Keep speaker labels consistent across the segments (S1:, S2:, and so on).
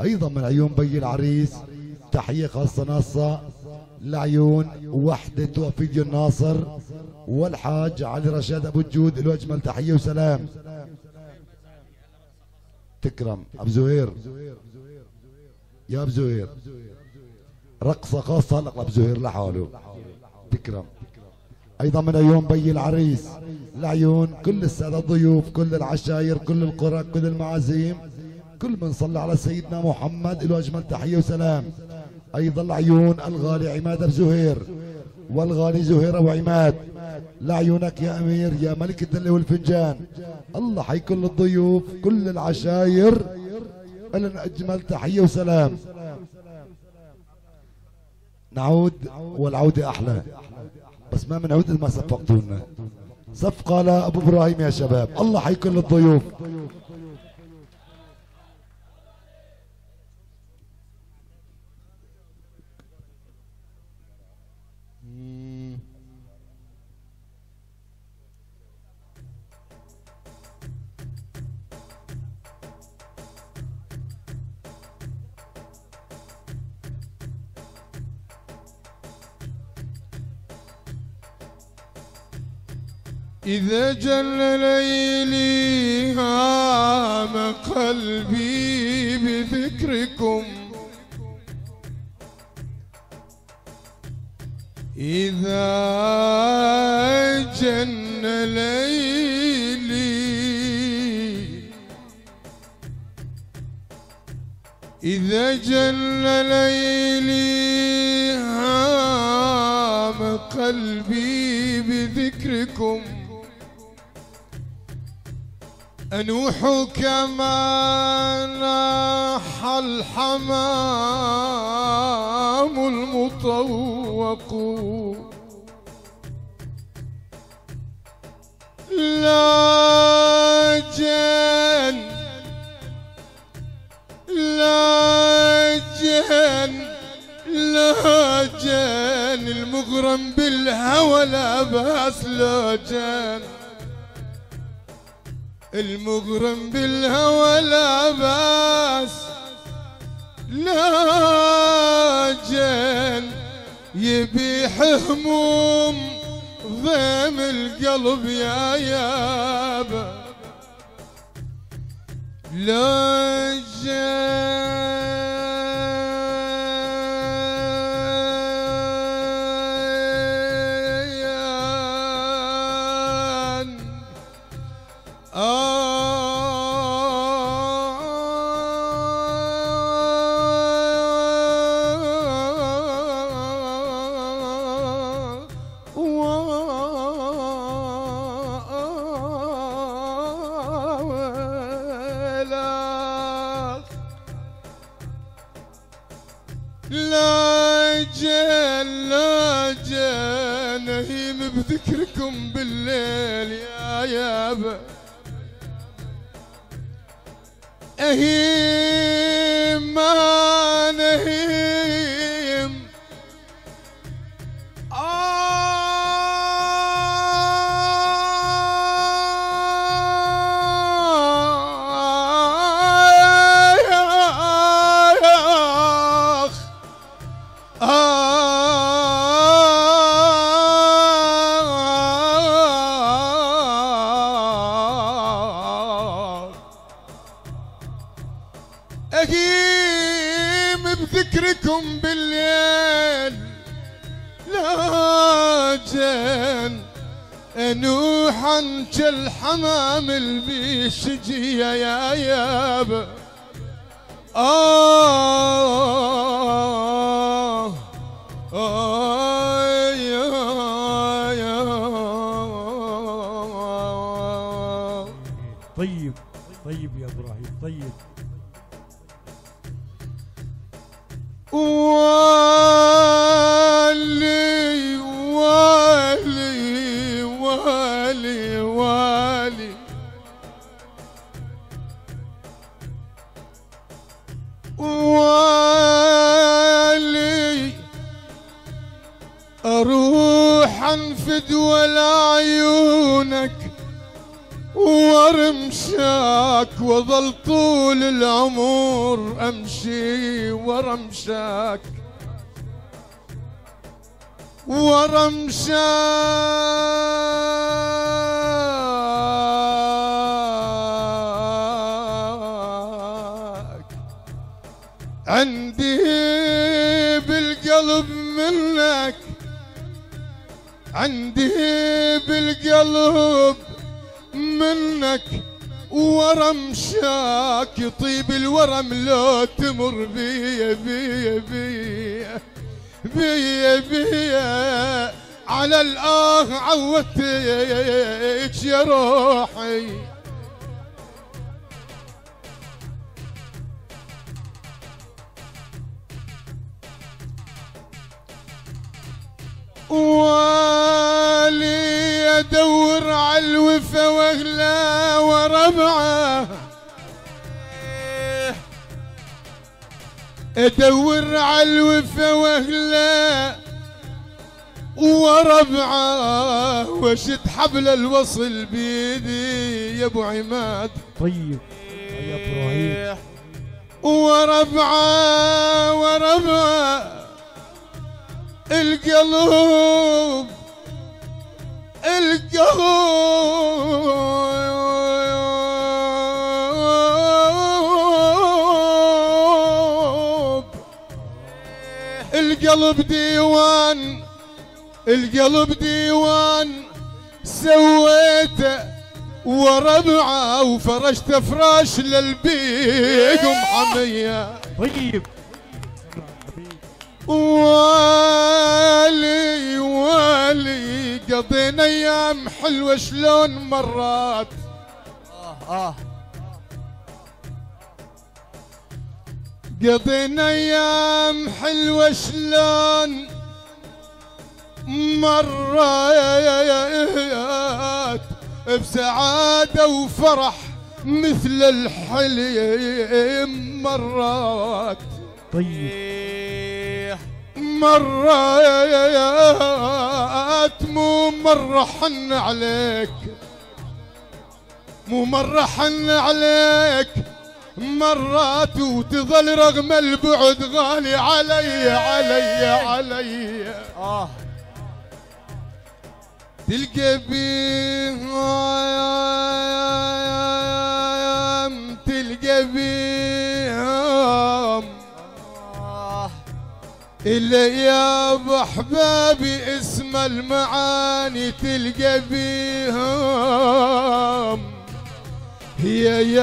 S1: أيضا من عيون بي العريس تحية خاصة ناصة لعيون وحدة وفيديو الناصر والحاج علي رشاد أبو الجود، له أجمل تحية وسلام. تكرم أبو زهير، يا أبو زهير رقصة خاصة هلق أبو زهير لحاله. تكرم. أيضا من عيون بي العريس لعيون كل السادة الضيوف، كل العشاير، كل القرى، كل المعازيم، كل من صلى على سيدنا محمد له أجمل تحية وسلام. أيضا لعيون الغالي عماد أبو زهير والغالي زهير أبو عماد، لعيونك يا أمير يا ملك الدلة والفنجان. الله حي كل الضيوف كل العشاير لنا أجمل تحية وسلام. نعود والعودة أحلى، بس ما بنعود إذا ما صفقتونا. صفقة لأبو إبراهيم يا شباب. الله حي كل الضيوف.
S2: إذا جل ليلي هام قلبي بذكركم، إذا جن ليلي، إذا جن ليلي هام قلبي بذكركم، أنوح كما ناح الحمام المطوق، لا جن لا جن لا جن المغرم بالهوى لا باس، لا جن المغرم بالهوى لا باس، لا جن يبيح هموم ضيم القلب يا يابا، لا جن بذكركم بالليل يا يابا، أهيم ما نهيم أهيم بذكركم بالليل، لا جن أنوح عنك الحمام البيشجية يا يابا،
S3: طيب طيب يا ابراهيم طيب.
S2: والي والي والي والي والي اروح انفد ولا عيونك ورمشاك وظل طول العمر امشي ورا مشاك ورا مشاك. عندي بالقلب منك، عندي بالقلب منك ورا مشاك. يطيب الورم لو تمر بيا بيا بيا بيا بيا على الآه عودتك يا روحي. والي ادور على الوفا واغلى وربعه، ادور على الوفا واغلى وربعه، واشد حبل الوصل بيدي يا ابو عماد.
S3: طيب يا ابراهيم.
S2: وربعه وربعه القلب القلب ديوان، القلب ديوان سويته وربعه، وفرشت فراش للبيق محميه.
S3: طيب
S2: والي والي قضينا ايام حلوه شلون مرات. قضينا ايام حلوه شلون مرات، بسعاده وفرح مثل الحلم مرات.
S3: طيب
S2: مرات مو مرة حن عليك، مو مرة حن عليك مرات، وتظل رغم البعد غالي علي علي علي. تلقى بيهم تلقى بيهم إلا يا بحبابي اسم المعاني. تلقى بيهم هي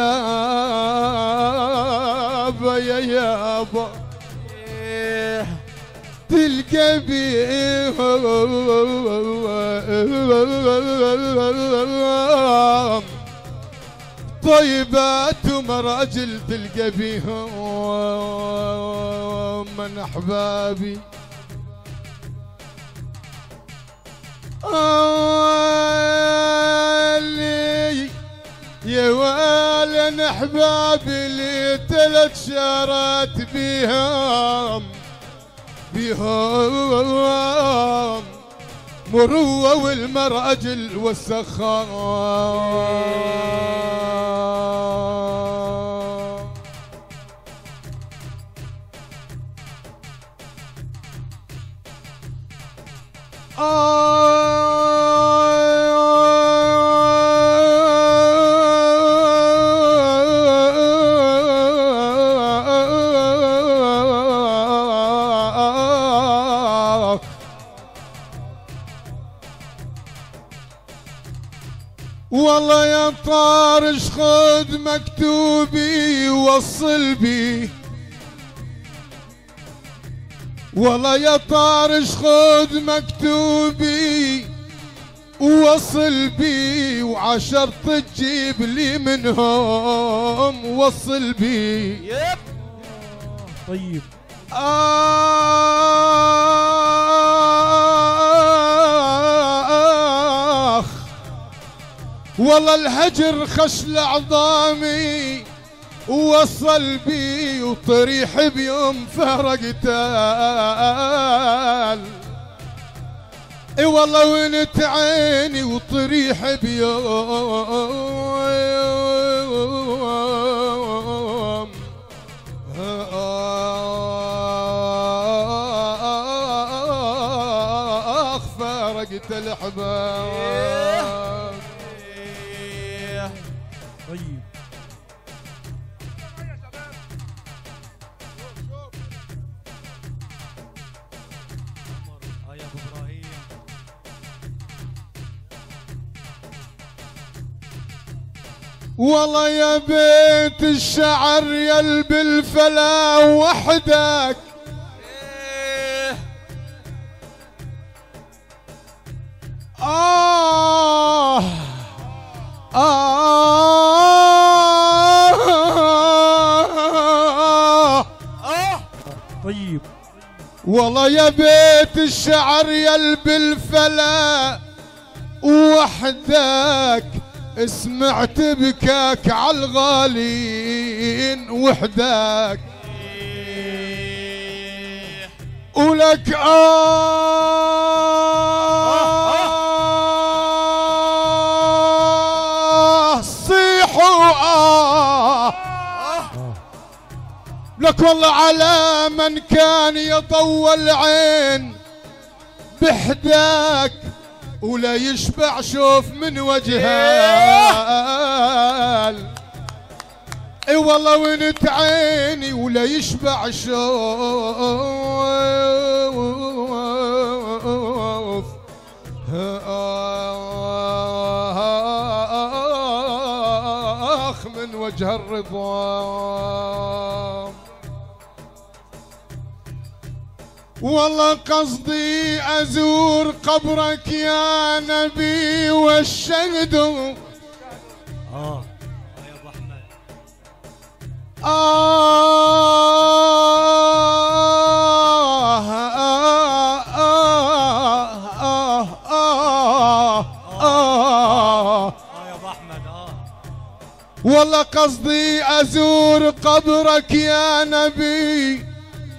S2: يابا يا يابا، تلقى بيهم طيبات ومراجل. تلقى بيهم من احبابي لي يا والن احبابي لي 3 شارات بيهم بيهم مروه والمراجل والسخاء. والله يا طارش خذ مكتوبي ووصل بي، والله يا طارش خذ مكتوبي ووصل بي، وعشرت تجيب لي منهم وصل بي.
S3: طيب
S2: والله الهجر خشل عظامي ووصل بي، وطريح بيوم فرقتال. اي والله وانت عيني وطريح بيوم بيت الأحباب.
S3: طيب يا ابو ابراهيم.
S2: والله يا بيت الشعر يا بالفلا وحدك، آه
S3: طيب
S2: والله يا بيت الشعر يا بالفلا وحدك، سمعت بكاك عالغالين وحدك، ولك صيحوا لك والله على من كان يطول عين بحداك، ولا يشبع شوف من وجهال. اي والله وانت عيني ولا يشبع شوف من وجه الرضوان. والله قصدي أزور قبرك يا نبي والشهد
S3: يا ابو احمد. يا ابو احمد.
S2: والله قصدي أزور قبرك يا نبي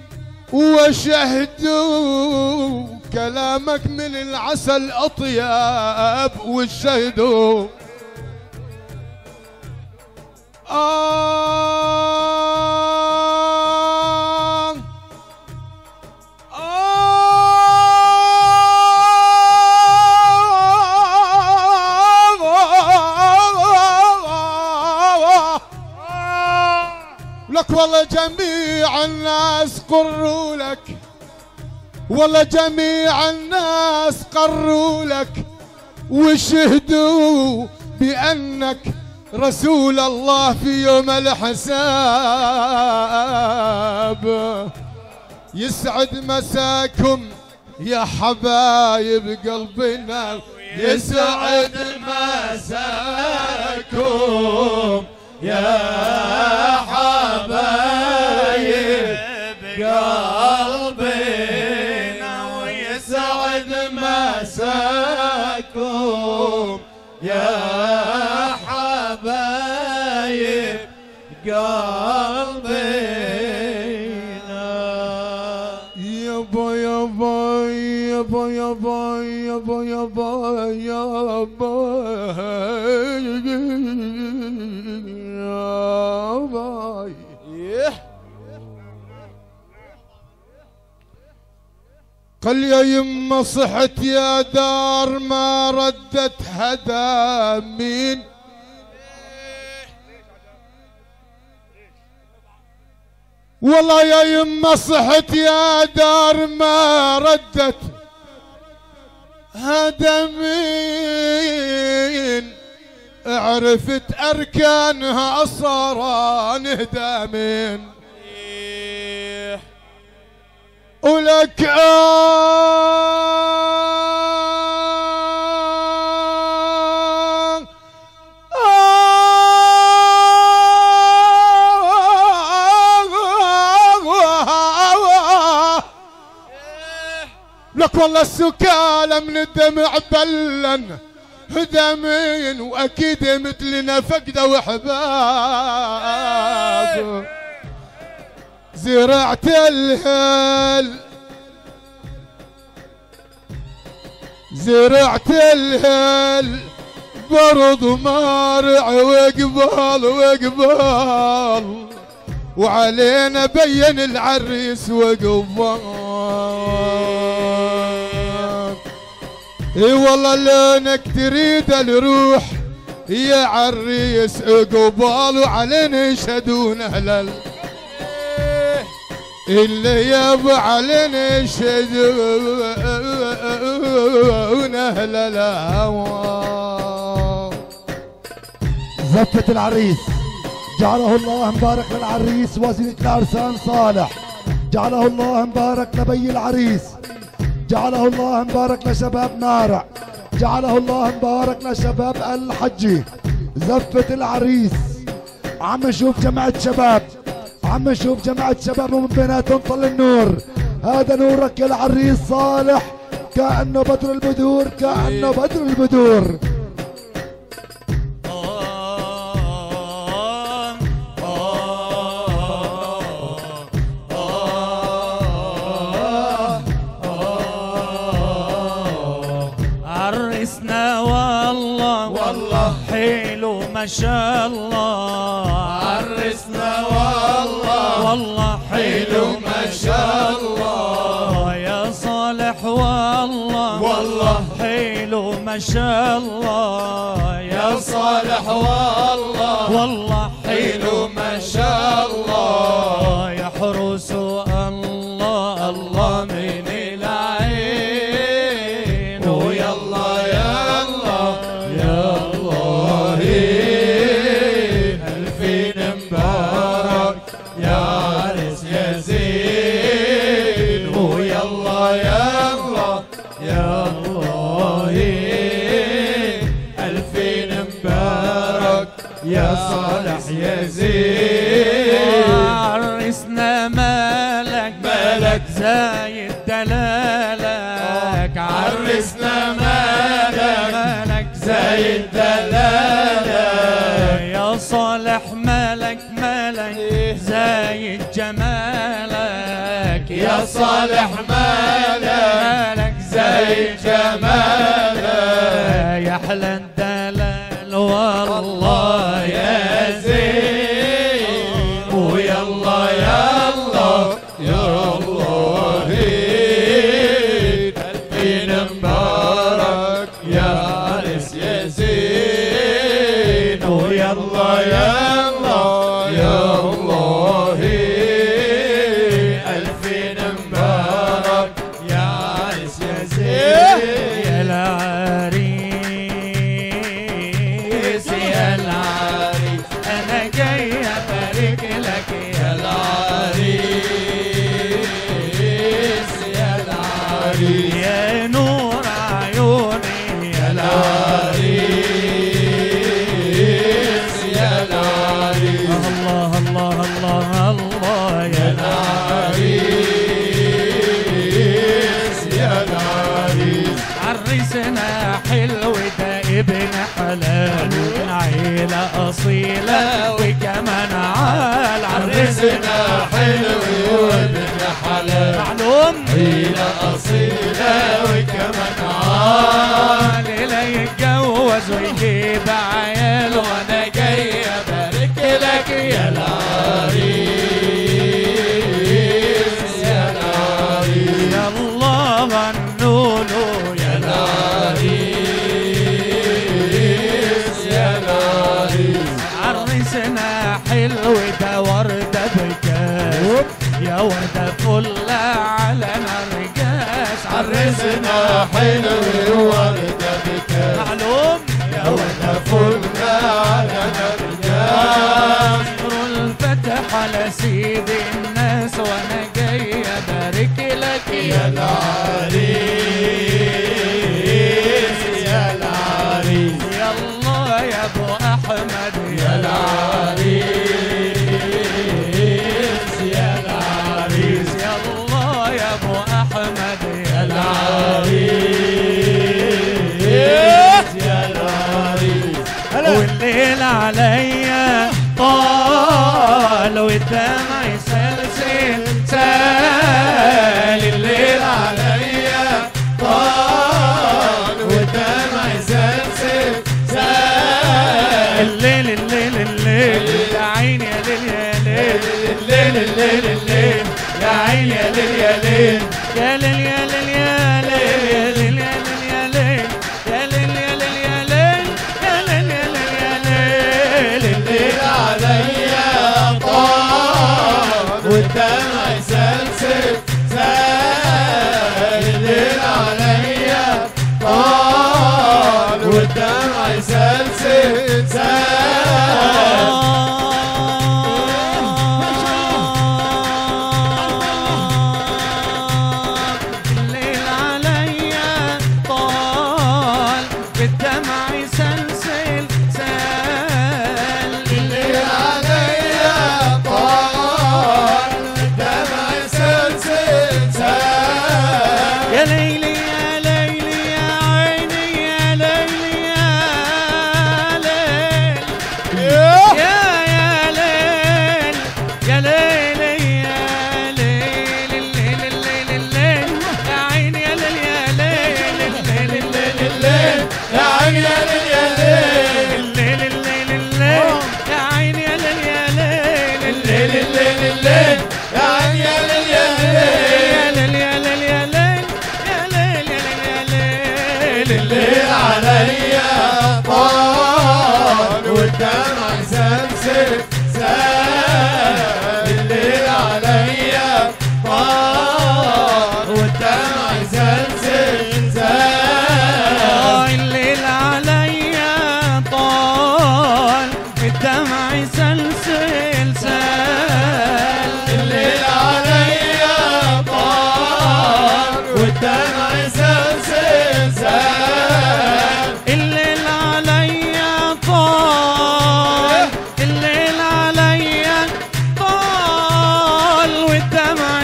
S2: وشهدوا كلامك من العسل أطيب والشهدوا لك والله جميع الناس قروا لك، والله جميع الناس قروا لك وشهدوا بأنك رسول الله في يوم الحساب. يسعد مساكم يا حبايب قلبنا، يسعد مساكم يا حبايب قلبنا، ويسعد مساكم يا حبايب قلبنا. يابا يابا يابا يابا يابا يابا يابا قال يا يما صحت يا دار ما ردت هدى مين، والله يا يما صحت يا دار ما ردت هدى مين، عرفت أركانها أصران هدامين، ولك لك والله السكالة من الدمع بلن هدامين، واكيد مثلنا فقده وحباب. زرعت الهل زرعت الهل برض مارع وقبال وقبال، وعلينا بين العريس وقبال. اي والله لونك تريد الروح يا عريس قبال وعلينا يشهدون اهل اللي يابا علينا يشهدون اهل الهوى.
S1: زفة العريس جعله الله مبارك للعريس وزينة العرسان صالح، جعله الله مبارك لبي العريس، جعله الله مبارك لشباب نارع، جعله الله مبارك لشباب الحجي. زفة العريس عم نشوف جماعة شباب، عم نشوف جماعة شباب ومن بيناتهم طل النور. هذا نورك يا العريس صالح، كأنه بدر البدور، كأنه بدر البدور.
S3: عرسنا والله حلو ما شاء الله.
S2: عرسنا والله
S3: حلو
S2: ما شاء الله.
S3: يا صالح والله حلو ما شاء الله.
S2: يا صالح
S3: والله
S2: حلو ما شاء الله.
S3: يحرس الله الله من العين.
S2: ويلا يلا يلا ألفين مبارك يا عرس يا زين. ويلا يلا يلا ألفين مبارك يا صالح يا زين.
S3: عرسنا مالك زايد دلالك.
S2: عرسنا مالك
S3: زايد
S2: دلالك.
S3: يا صالح مالك زايد جمالك.
S2: يا صالح مالك زايد جمالك.
S3: يا احلى الدلال والله يا
S2: زين. ويلا يلا يلا ألفين مبارك يا عرس يا زين. ويلا يلا يلا ألفين مبارك يا عرس يا زين.
S3: يا العريس يا العريس انا جاي ابارك لك يا
S2: العريس يا العريس
S3: يا نور عيوني يا
S2: العريس يا العريس.
S3: الله الله الله الله يا
S2: العريس يا العريس.
S3: عرسنا حلو ده ابن حلال من عيلة أصيلة وكمان عال.
S2: عرسنا حلو وابن حلال
S3: معلوم
S2: عيلة أصيلة وكمان عال.
S3: لا يتجوز ويجيب عيال وانا جاي ابارك لك يا
S2: العريس يا العريس.
S3: يلا غنولو يا
S2: العريس يا العريس.
S3: عرسنا حلو ده وردة بكاس يا وردة فل على نرجاس.
S2: عرسنا حلو وردة بكاس
S3: معلوم
S2: يا وردة فل على نرجاس.
S3: نور الفتح على سيد الناس وانا جاي ابارك لك
S2: يا العريس يا العريس.
S3: يلا يا ابو احمد
S2: يا العريس يا العريس.
S3: يلا يا ابو احمد
S2: يا العريس يا العريس.
S3: والليل عليا طال والدمع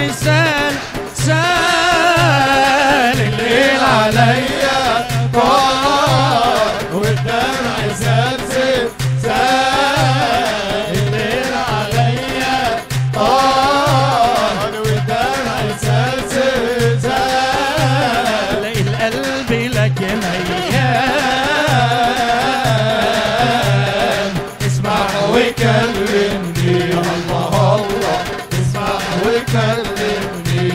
S3: سال سال الليل عليا طال والدمع سلسل سال الليل عليا طال والدمع سلسل سال القلب لك ميال اسمع وكلمني الله الله اسمع وكلمني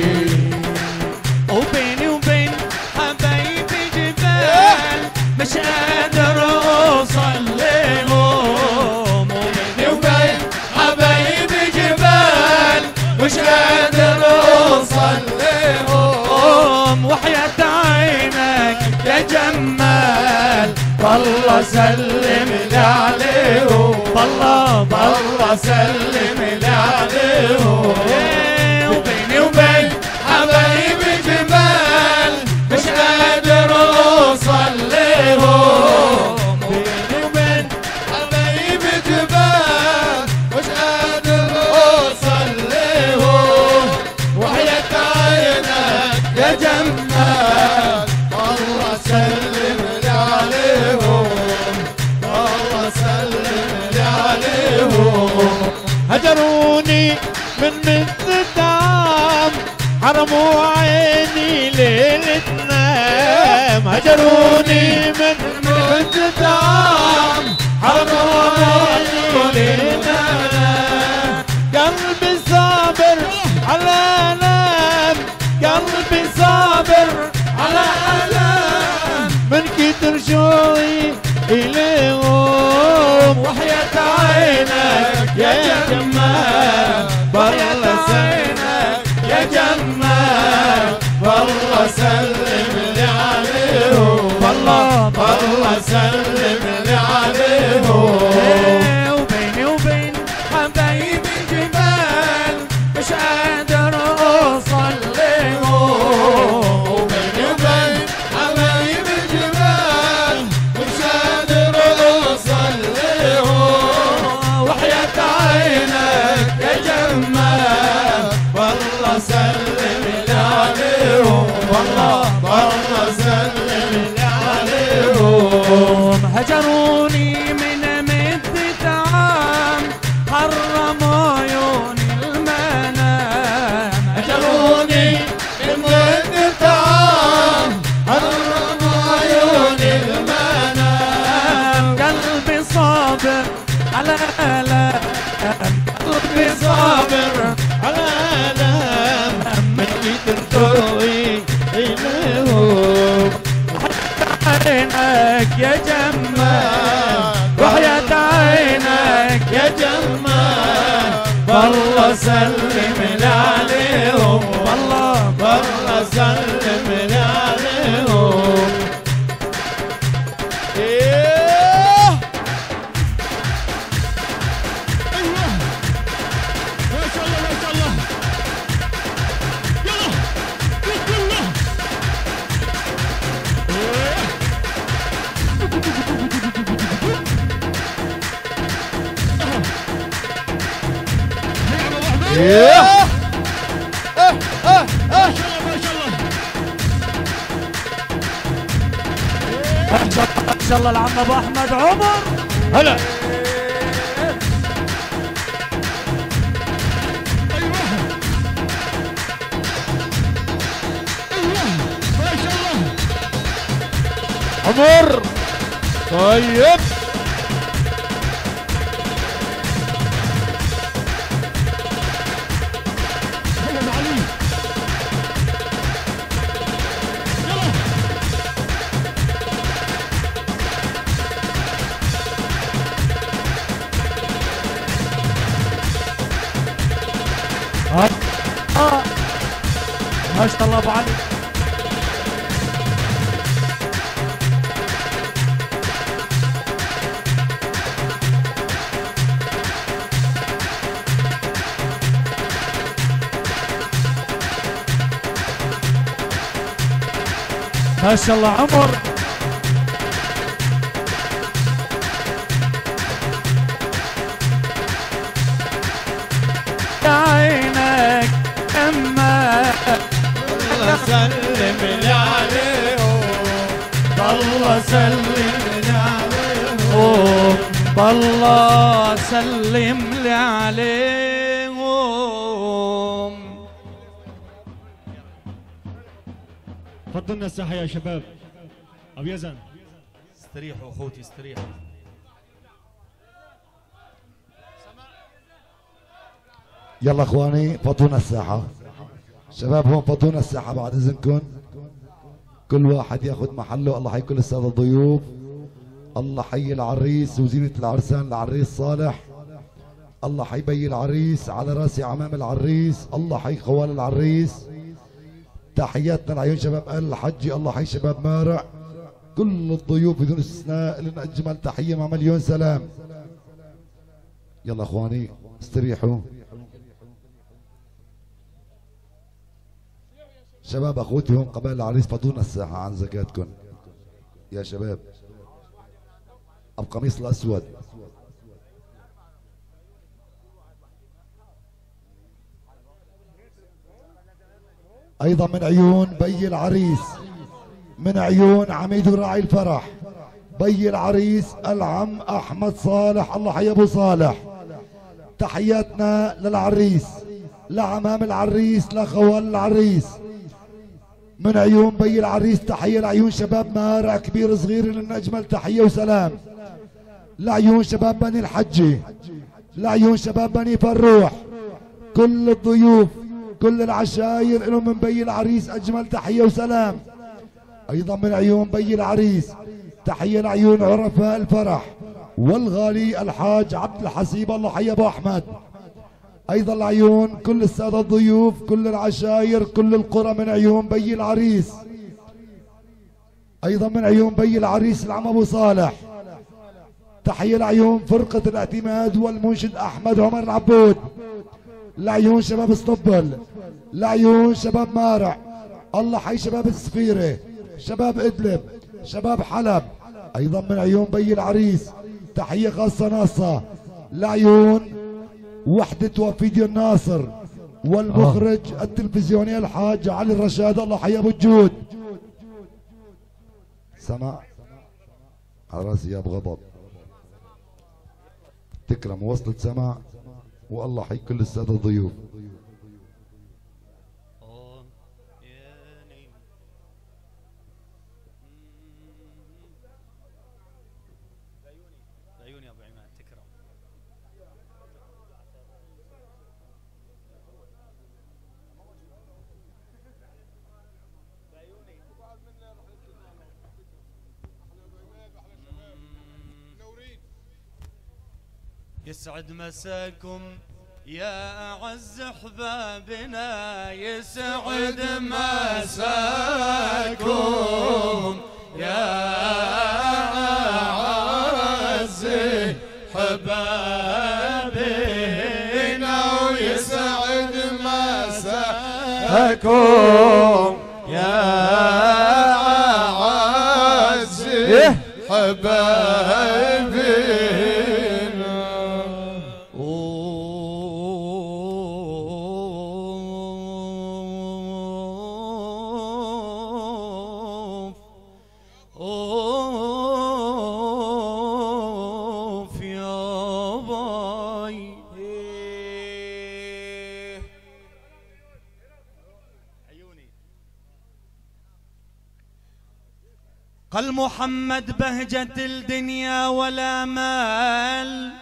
S3: وبيني وبين حبايبي جبال مش قادر اوصل لهم وبيني وبين حبايبي جبال مش قادر اوصل لهم وحياة عينك يا جمال والله سلم لي عليهم والله سلم لي عليهم وبيني وبين حبايبي جبال مش قادر اوصل لهم بيني وبين حبايبي جبال مش قادر اوصل لهم وحياة عينك يا جمال والله سلم لي عليهم والله سلم لي عليهم هجروني من الدعم حرموا عيني ليل تنام هجروني من الدعم حرموا عيني ليل تنام قلبي صابر على ألم قلبي صابر على ألم من كتر شوقي إليهم وحياة عينك يا جمال والله عينك يا جمال والله سلم لي عليهم والله سلم لي عليهم وبيني وبين حبايبي جبال مش قادر اوصل لهم وبيني وبين حبايبي جبال مش قادر اوصل لهم وحياة عينك يا جمال والله سلم لي عليهم والله سلم لي عليهم هجروني من مدة عام حرموا عيوني المنام هجروني من مدة عام حرموا عيوني المنام قلبي صابر على ألم قلبي صابر على ألم من كتر شوقي إليهم عينك يا جمال وحياة عينك يا جمال والله سلم لي عليهم والله سلم لي عليهم ما شاء الله العم ابو احمد عمر هلا ما شاء الله عمر طيب ما شاء الله ابو علي ما شاء الله عمر عينك الله سلم لي عليهم بالله سلم لي عليهم بالله سلم لي عليهم.
S4: فضلنا الساحة يا شباب. أبو يزن
S3: استريحوا اخوتي استريحوا.
S1: يلا اخواني فضونا الساحة، شباب هون فضونا الساحة بعد اذنكم، كل واحد ياخذ محله. الله حي كل السادة الضيوف، الله حي العريس وزينة العرسان العريس صالح، الله حي بي العريس على راسي عمام العريس، الله حي خوال العريس، تحياتنا لعيون شباب اهل الحجي، الله حي شباب مارع، كل الضيوف بدون استثناء لنا اجمل تحية مع مليون سلام. يلا اخواني استريحوا. شباب اخوتي هون قبائل العريس فضونا الساحة عن زكاتكم يا شباب. القميص الاسود ايضا من عيون بي العريس، من عيون عميد وراعي الفرح بي العريس العم احمد صالح، الله حي ابو صالح. تحياتنا للعريس، لعمام العريس، لخوال العريس. من عيون بي العريس تحية لعيون شباب مارع كبير صغير، لنا اجمل تحية وسلام. لعيون شباب بني الحجي، لعيون شباب بني فروح، كل الضيوف كل العشاير لهم من بي العريس اجمل تحية وسلام. ايضا من عيون بي العريس تحية لعيون عرفاء الفرح والغالي الحاج عبد الحسيب، الله حي ابو احمد. ايضا لعيون كل السادة الضيوف كل العشاير كل القرى من عيون بي العريس. ايضا من عيون بي العريس العم ابو صالح. تحية لعيون فرقة الاعتماد والمنشد احمد عمر العبود، لعيون شباب اسطنبول، لعيون شباب مارع، الله حي شباب السفيرة، شباب ادلب، شباب حلب. ايضا من عيون بي العريس تحية خاصة ناصة لعيون وحدة وفيديو الناصر والمخرج التلفزيوني الحاج علي الرشاد، الله حي ابو الجود. سمع على راسي يا ابو غضب، تكرم وصلت سمع، والله حي كل السادة الضيوف.
S3: عيوني يا ابو عماد تكرم. يسعد مساكم يا أعز أحبابنا، يسعد مساكم يا أعز أحبابنا، ويسعد مساكم يا أعز أحبابنا. قال محمد بهجة الدنيا ولا مال،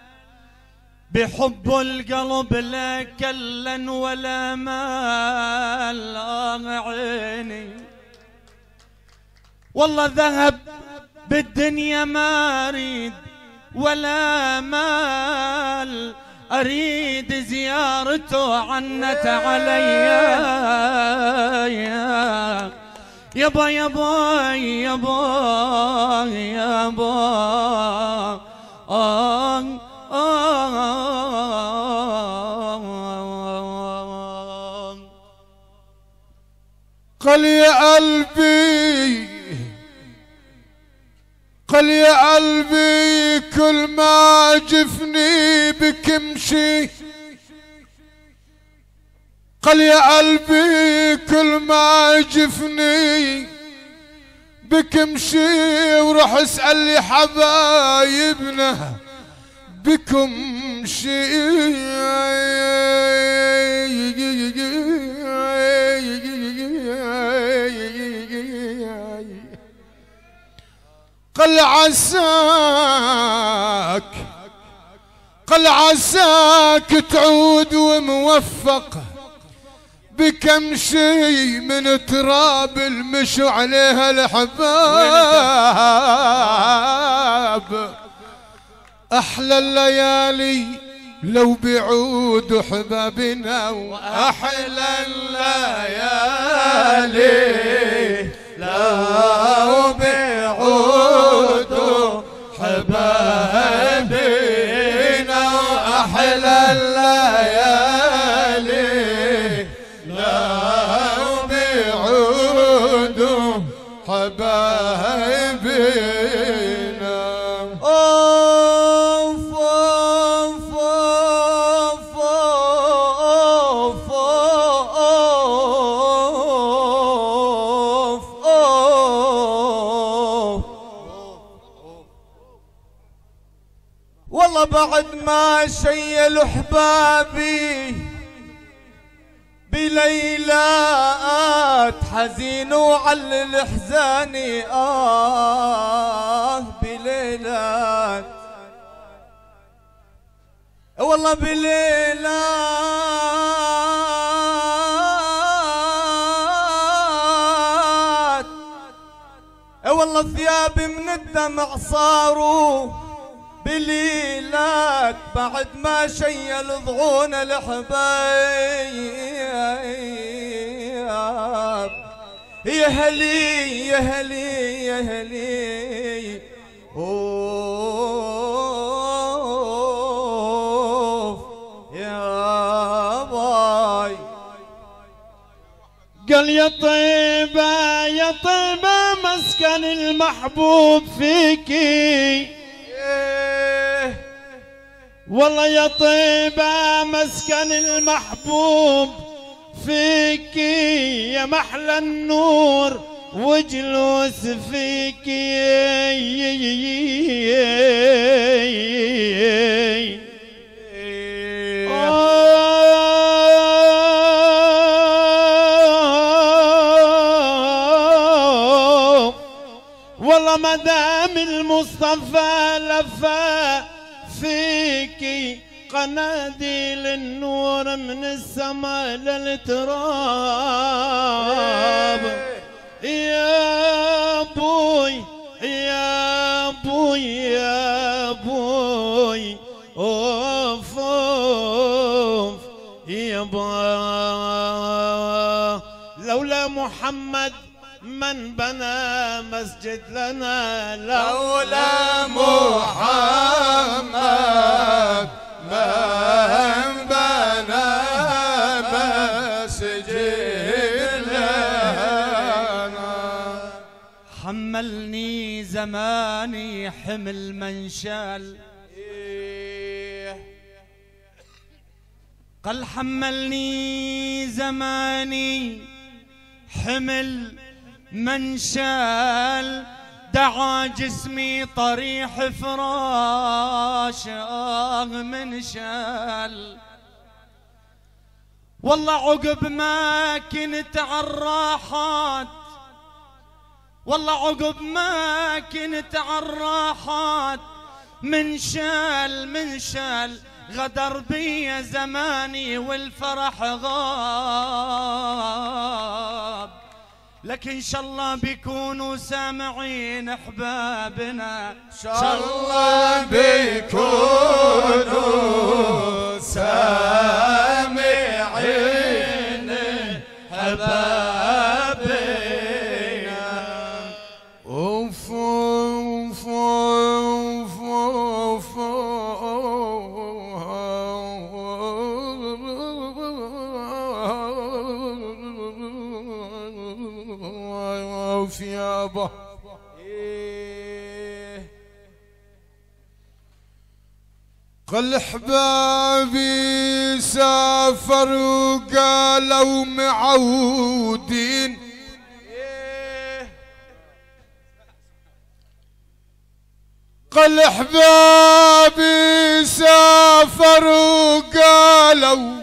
S3: بحب القلب لا كلا ولا مال. عيني والله ذهب بالدنيا ما اريد ولا مال، اريد زيارته عنت عليا. يابا يابا يابا يابا
S2: قل يا قلبي قل يا قلبي كل ما جفني بك امشي، قال يا قلبي كل ما جفني بك امشي وروح اسأل لي حبايبنا بكم شي. قل عساك تعود وموفق بكم شي من تراب المشوا عليها الحباب. احلى الليالي لو بيعود حبابنا واحلى الليالي لو بيعودوا حبابنا واحلى الليالي لو بيعودوا حبابنا. اوف اوف اوف اوف اوف والله بعد ما شيل احبابي بليلات حزين وعلى الاحزاني بليلات والله بليلات والله ثيابي من الدمع صاروا بليلات بعد ما شيل ضغون الحبايب. يا هلي يا هلي يا هلي اوف يا باي.
S3: قال يا طيبة يا طيبة مسكن المحبوب فيكي والله يا طيبة مسكن المحبوب فيكي يا محلى النور وجلوس فيكي. والله مدام المصطفى لفا فيكي قناديل النور من السماء للتراب. يا ابوي يا ابوي يا ابوي اوف اوف يا با لولا محمد من بنى مسجد لنا
S2: لولا محمد من بنى مسجد لنا.
S3: حملني زماني حمل منشال قال حملني زماني حمل منشال دعا جسمي طريح فراش منشال. والله عقب ما كنت عالراحات والله عقب ما كنت عالراحات منشال غدر بي زماني والفرح غاب. لكن ان شاء الله بيكونوا سامعين احبابنا
S2: ان شاء الله بيكونوا سامعين احبابنا. اوف اوف اوف اوف اوف يابا. قل احبابي سافروا قالوا معودين، قل احبابي سافروا قالوا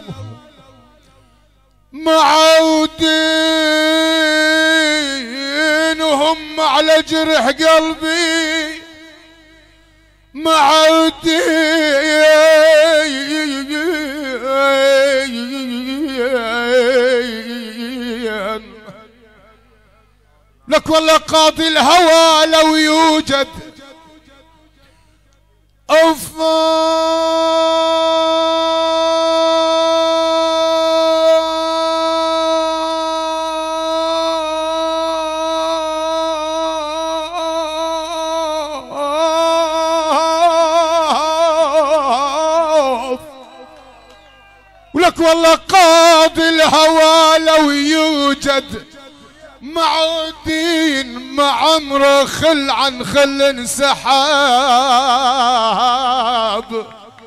S2: معودين، وهم على جرح قلبي معودين. لك والله قاضي الهوى لو يوجد ولك والله قاضي الهوى لو يوجد معودين، مع عمره خل عن خل انسحاب.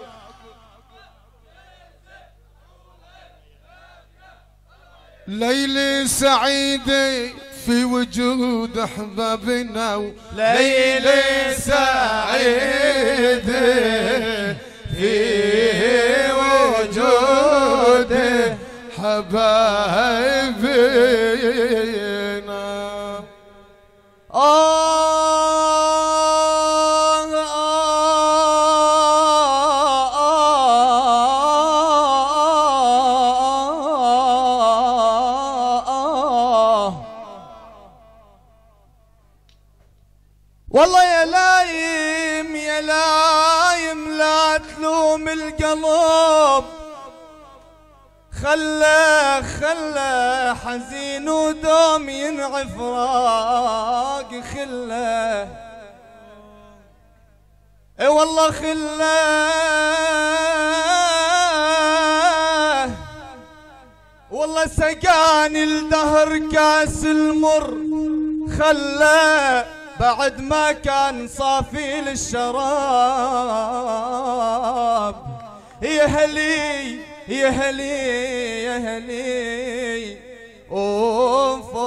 S2: ليلي سعيدة في وجود احبابنا، ليلي سعيدة في وجود حبايبنا.
S3: والله يا لايم يا لايم لا تلوم القلب، خله حزين ودوم ينعف راق خله، اي والله خله والله سقاني الدهر كاس المر، خله بعد ما كان صافي للشراب. يا هلي يا هلي يا هلي اوف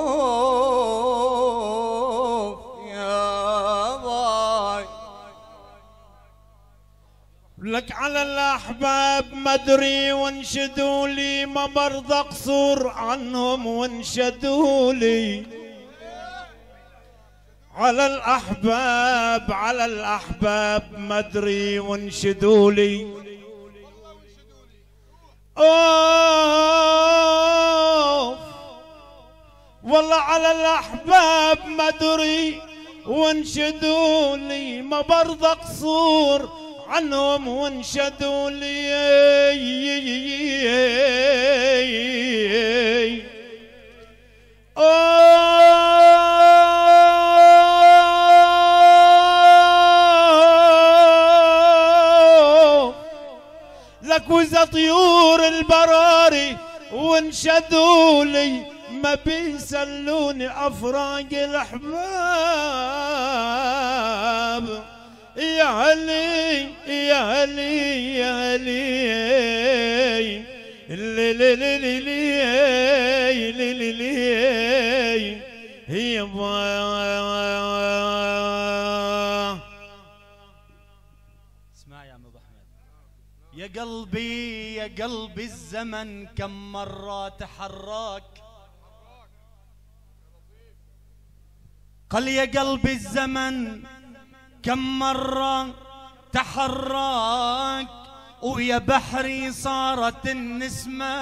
S3: اوف يا باي.
S5: لك على الاحباب مدري وانشدوا لي، ما برضى اقصر عنهم وانشدوا لي. على الأحباب مدري وانشدوا لي. أوه والله على الأحباب مدري وانشدوا لي، ما برضى أقصر عنهم وانشدوا لي. لك وإذا طيور البراري وانشدوا لي، ما بيسلوني أفراق الأحباب. يا هلي يا هلي يا هلي لي لي لي لي لي لي لي هي
S3: اسمع يا عم ابو احمد. يا قلبي يا قلبي الزمن كم مرة تحرك، قال يا قلبي الزمن كم مرة تحرك، ويا بحري صارت النسمة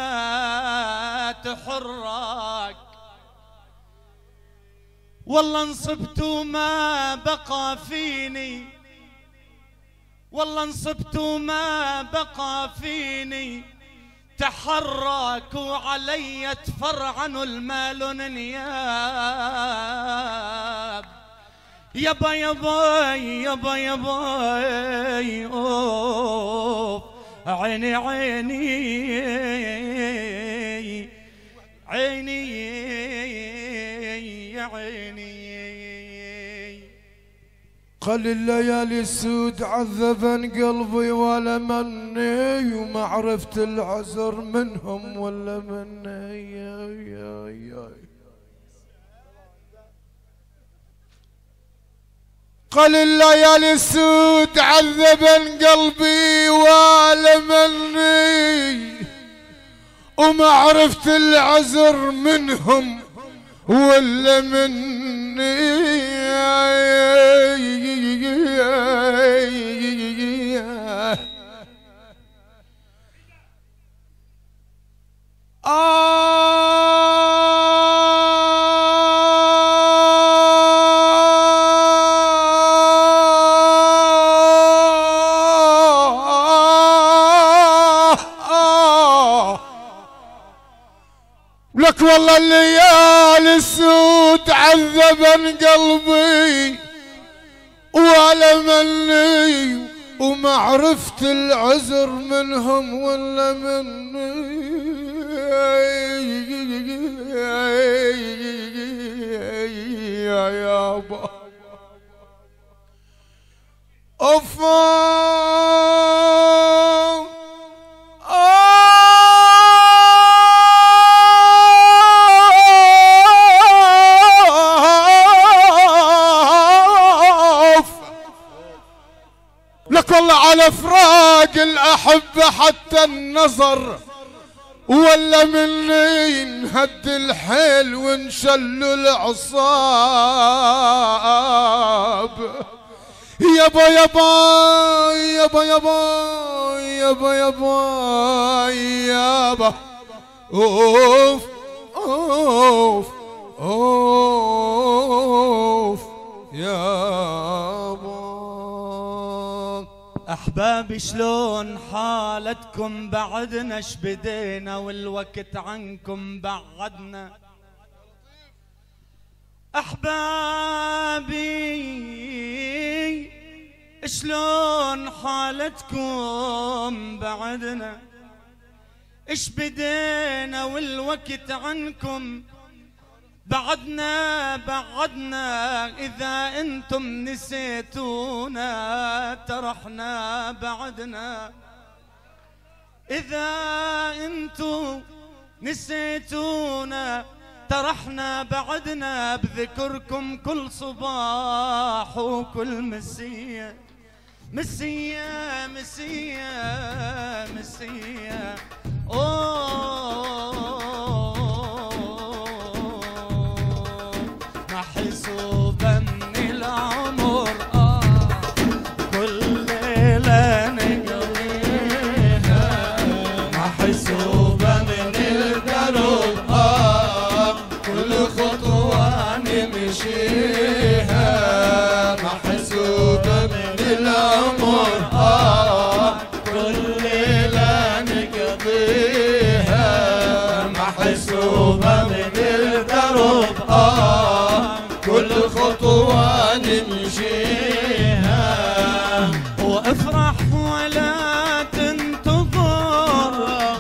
S3: تحرك. والله انصبت وما بقى فيني، والله انصبت وما بقى فيني تحرك، وعلي تفرعن المال انياب. يابا يابا يابا يابا اوف عيني عيني عيني يا عيني.
S2: قل الليالي السود عذبن قلبي ولا مني، وما عرفت العذر منهم ولا مني. قل الليالي السود عذبن قلبي ولا مني، وما عرفت العذر منهم ولا مني. لك والله الليالي السود عذبن قلبي ولا مني، وما عرفت العذر منهم ولا مني. يا يابا لك والله على فراق الأحبة حتى النظر ولا مني، نهد الحيل ونشلوا العصاب. يابا يابا يابا يابا يابا يابا يابا اوف اوف اوف يابا.
S3: أحبابي شلون حالتكم بعدنا، اش بدينا والوقت عنكم بعدنا. أحبابي شلون حالتكم بعدنا، اش بدينا والوقت عنكم بعدنا. إذا انتم نسيتونا ترحنا بعدنا. إذا انتم نسيتونا ترحنا بعدنا. بذكركم كل صباح وكل مسية، مسية مسية مسية. محسوبة من العمر كل ليلة نقضيها. محسوبة من الدرب كل خطوة نمشيها. محسوبة من العمر كل ليلة نقضيها. محسوبة من الدرب كل خطوة نمشيها. وافرح ولا تنتظر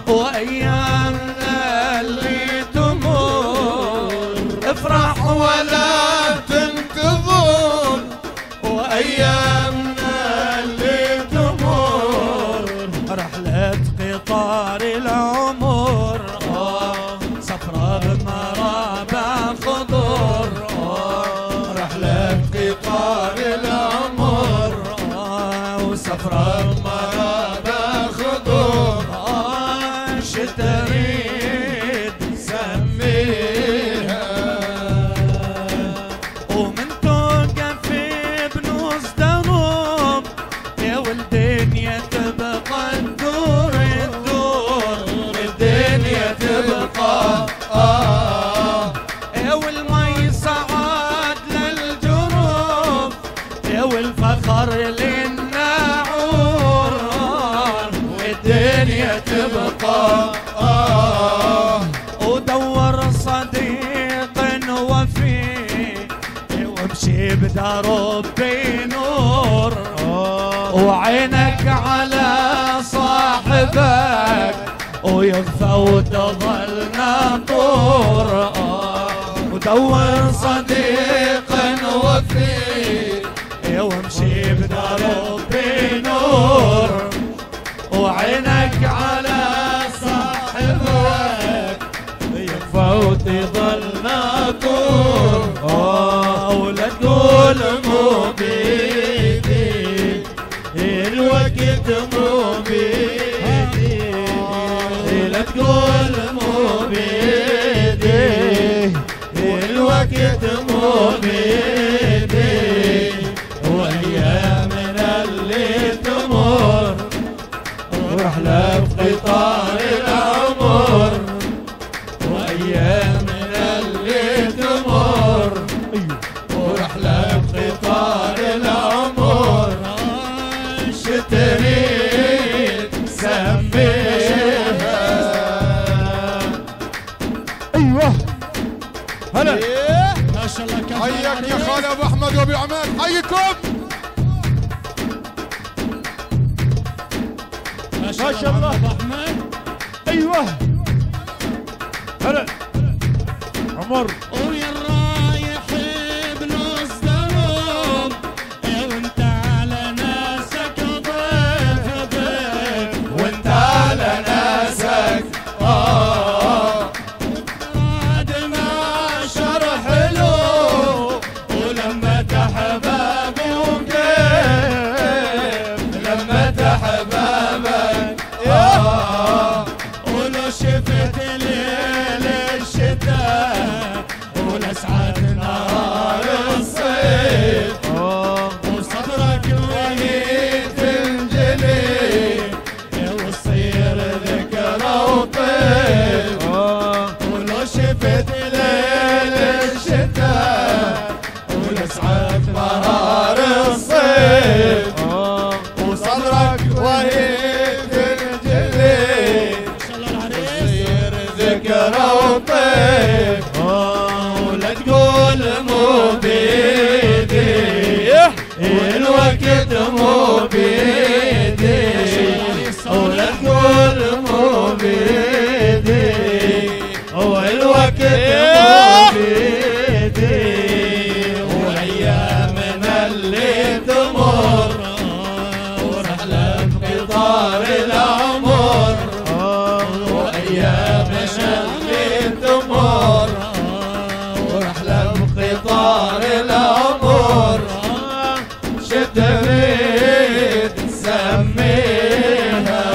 S3: وأيامنا اللي تمر. افرح ولا تنتظر وأيامنا اللي تمر. رحلة قطار العمر صفرة بمرابع خضر. رحلة قطار العمر وسفرة بمرابع خضر. شتريد سميها ومن توقف بنص دروب. يا والدنيا تبقى تدور الدور. الدنيا تبقى والمي صعد للجروب. والفخر للناعور. والدنيا تبقى ودور صديق وفي وامشي بدرب بنور. وعينك على صاحبك ويغفى وتظل ناطور. ودور صديق وفي
S5: وامشي بدرب بنور وعينك على صاحبك يفوت يظل ناطور ولا تقول مو بيدي الوقت مو بيدي لا تقول مو بيدي الوقت مو بيدي وايامنا اللي تمر ورحلة بقطار العمر وايامنا اللي تمر ورحلة بقطار العمر شتريد سميها.
S2: ايوه هلا
S5: ما شاء الله كان
S2: حياك يا خال ابو احمد وابو عماد حيكم
S5: ما شاء الله ابو احمد.
S2: ايوه هلا عمر
S5: ويا الرايح بنص درب وانت على ناسك ضيف ضيف
S2: وانت على ناسك
S5: بعد ما شرح له ولما تحبابي وكيف
S2: لما تحبابك
S5: ولو شفت ليل الشتاء ولسعة نهار الصيف وصدرك وهي
S2: تنجلي
S5: وتصير ذكرى وطيف ولو شفت ليل الشتاء ولسعة نهار الصيف
S2: وصدرك وهي تنجلي
S5: تصير
S2: ذكرى وطيف
S5: ولا تقول مو بيدي
S2: الوقت مو بيدي ولا تقول مو بيدي والوقت مو بيدي وايامنا اللي تمر ورحلة بقطار العمر وايامنا اللي تمر ورحلة بقطار العمر شتريد سميها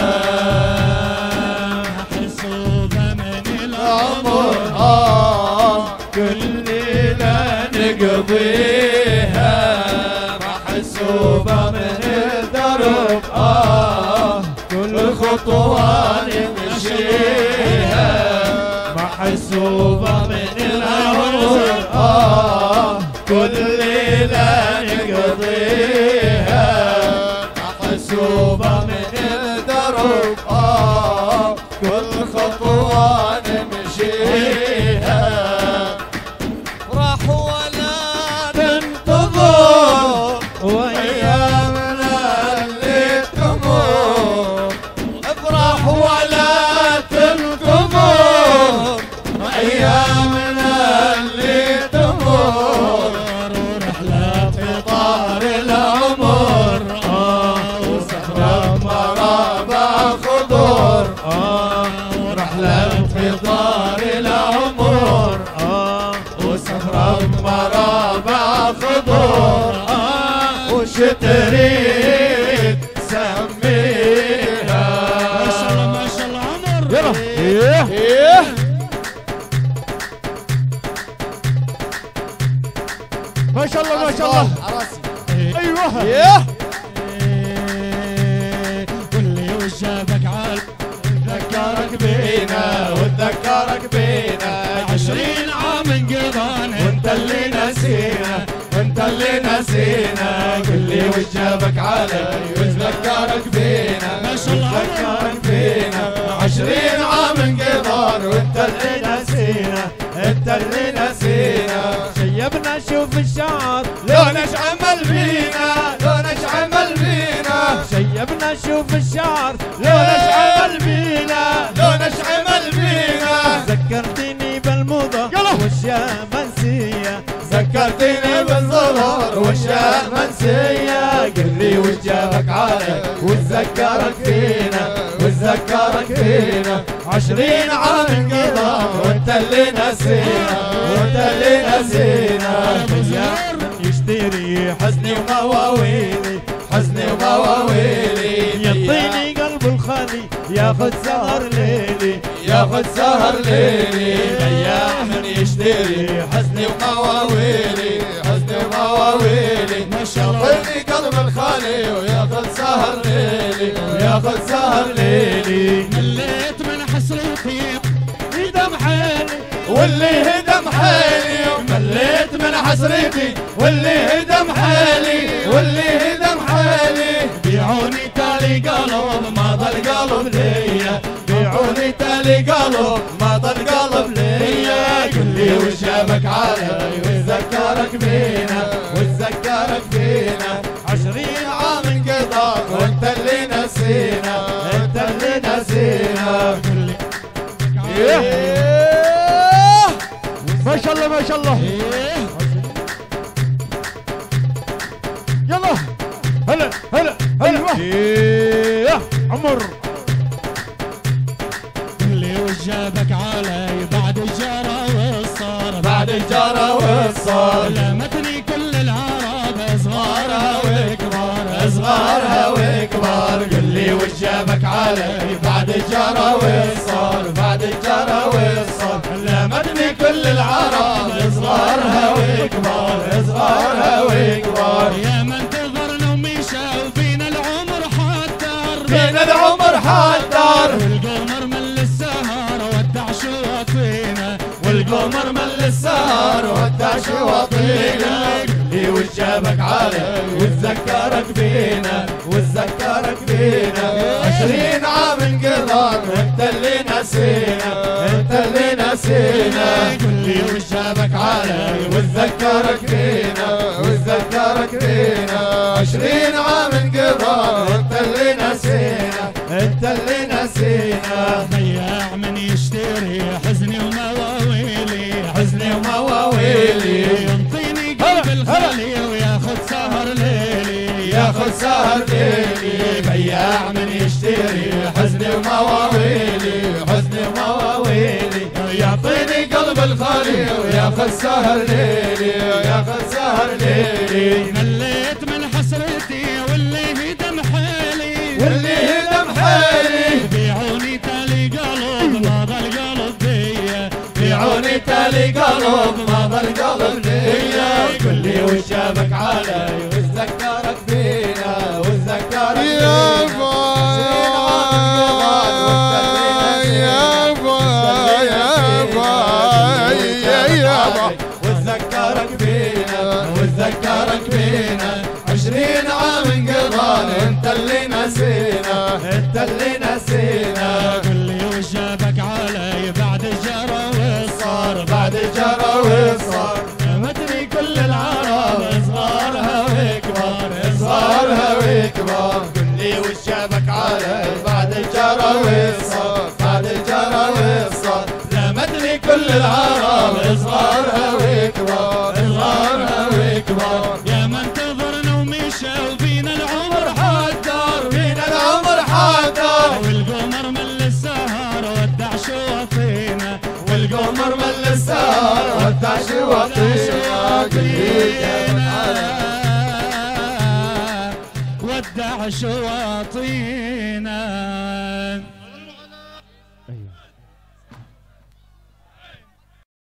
S5: حسوبة من
S2: العمر
S5: العمر
S2: كل ليلة نقضيها محسوبة من الدرب كل خطوة نمشيها محسوبة من العمر كل ليلة نقضيها محسوبة من الدرب كل خطوة نمشيها راح ولا تنتظر وايامنا اللي تمر افرح ولا تنتظر ايامنا اللي تمر
S5: ورحلة
S2: قطار العمر وسهرة مرابع خضر ورحلة قطار العمر وسهرة مرابع خضر وش تريد سميها.
S5: ما شاء الله ما شاء الله عمر
S2: يلا ما شاء الله ما شاء الله ايوه
S5: واللي وشافك عال
S2: ذكرك بينا وتذكرك بينا
S5: 20 عام انقضان
S2: وانت اللي نسينا وانت اللي نسينا كل اللي وجابك علي وتذكرك بينا
S5: ما شاء الله
S2: وتذكرك بينا 20 عام انقضان وانت اللي نسينا انت اللي نسينا
S5: شيبنا شوف الشعر
S2: لونش عمل فينا لونش عمل فينا
S5: شيبنا شوف الشعر
S2: لونش عمل فينا لونش عمل فينا
S5: ذكرتني بالموضة
S2: يلا.
S5: واشياء منسية
S6: ذكرتني بالظهر والشهر منسية قل لي وش جابك علي وتذكرك فينا وتذكرك فينا 20 عام انقضى وانت اللي نسينا وانت اللي نسينا يشتري حزني ومواويلي حزني ومواويلي يعطيني قلب الخالي ياخذ سهر ليلي ياخذ سهر ليلي بياع من يشتري حزني ومواويلي حزني ومواويلي ما شاء الله يعطيني قلب الخالي وياخذ سهر ليلي وياخذ سهر ليلي
S5: مليت من حسرتي هدم حالي
S6: واللي هدم حالي مليت من حسرتي واللي هدم حالي واللي هدم حالي بيعوني تالي قلب ما ضل قلب ليا بيعوني تالي قلب ما ضل قلب ليا قل لي وش جابك علي وتذكرك فينا وتذكرك فينا 20 عام انقضى وانت اللي نسينا انت اللي نسينا
S5: ما شاء الله ما شاء الله يلا هلا هلا ايوه عمر اللي وش جابك علي بعد الجرى والصار
S6: بعد الجرى والصار
S5: لمتني كل العرب صغارها وكبار
S6: صغارها وكبار قل لي وش جابك علي بعد الجرى والصار بعد الجرى والصار لمتني كل العرب صغارها وكبار صغارها وكبار
S5: يا من تظهرنا ومشى وفينا العمر حتار
S6: فينا العمر حتار
S5: والقمر مل السهر ودع شواطينا
S6: والقمر مل السهر ودع شواطينا لي وش جابك علي وتذكرك فينا وتذكرك فينا 20 عام انقضى انت اللي نسينا انت اللي نسينا قل لي وش جابك علي وتذكرك فينا وتذكرك فينا 20 عام انقضى انت اللي نسينا انت اللي نسينا
S5: بياع من يشتري حزني ومواويلي
S6: حزني ومواويلي
S5: ينطيني قلب الخالي وياخذ سهر ليلي
S6: ياخذ سهر ليلي بياع من يشتري حزني ومواويلي حزني ومواويلي يعطيني قلب الخالي وياخذ سهر ليلي ياخذ سهر ليلي
S5: مليت من حسرتي واللي هدم حالي
S6: واللي هدم حالي
S5: بيعوني تالي قلب ما ضل قلب بيا
S6: بيعوني تالي قلب ما ضل قلب ليا قل لي وش جابك علي وتذكرك فينا وتذكرك فينا وتذكرك فينا وتذكرك فينا 20 عام انقضى انت اللي نسينا انت اللي نسينا
S5: قل لي وش جابك علي بعد الجرى والصار
S6: بعد الجرى والصار متني كل العرب صغارها وكبار صغارها وكبار قل لي وش جابك علي بعد الجرى والصار بعد الجرى والصار لمتني كل العرب صغارها وكبار صغارها وكبار
S5: يا من تظهرنا ومشى وفينا العمر حتار
S6: فينا العمر حتار
S5: والقمر مل السهر ودع شواطينا
S6: والقمر مل السهر ودع شواطينا قل لي جابك علي
S5: ودع شواطينا